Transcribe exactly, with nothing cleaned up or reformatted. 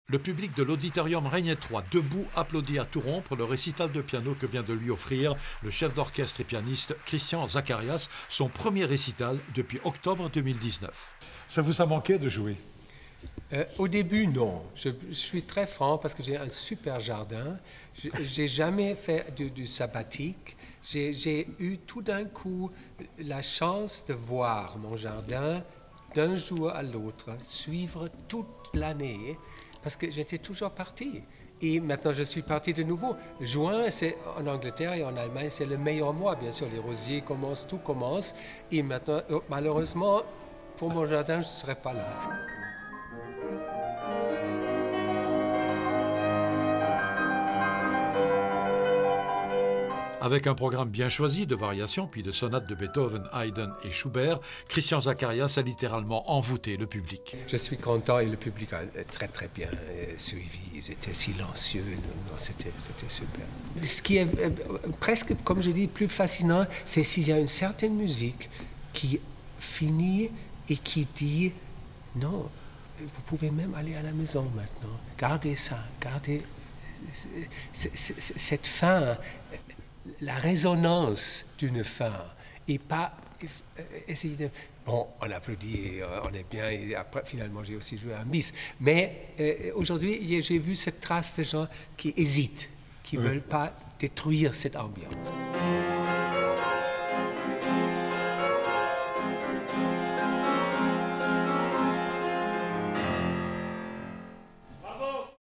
Le public de l'auditorium Régnier trois, debout, applaudit à tout rompre le récital de piano que vient de lui offrir le chef d'orchestre et pianiste Christian Zacharias, son premier récital depuis octobre deux mille dix-neuf. Ça vous a manqué de jouer? Euh, au début, non. Je, je suis très franc parce que j'ai un super jardin. Je n'ai jamais fait du, du sabbatique. J'ai eu tout d'un coup la chance de voir mon jardin d'un jour à l'autre, suivre toute l'année, parce que j'étais toujours parti. Et maintenant, je suis parti de nouveau. Juin, c'est en Angleterre et en Allemagne, c'est le meilleur mois. Bien sûr, les rosiers commencent, tout commence. Et maintenant, malheureusement, pour mon jardin, je ne serai pas là. Avec un programme bien choisi de variations, puis de sonates de Beethoven, Haydn et Schubert, Christian Zacharias a littéralement envoûté le public. Je suis content et le public a très très bien suivi. Ils étaient silencieux, c'était super. Ce qui est presque, comme je dis, plus fascinant, c'est s'il y a une certaine musique qui finit et qui dit « Non, vous pouvez même aller à la maison maintenant. Gardez ça, gardez cette fin. » La résonance d'une fin et pas essayer de... Bon, on applaudit et on est bien et après finalement j'ai aussi joué un bis. Mais euh, aujourd'hui j'ai vu cette trace de gens qui hésitent, qui ne oui. veulent pas détruire cette ambiance.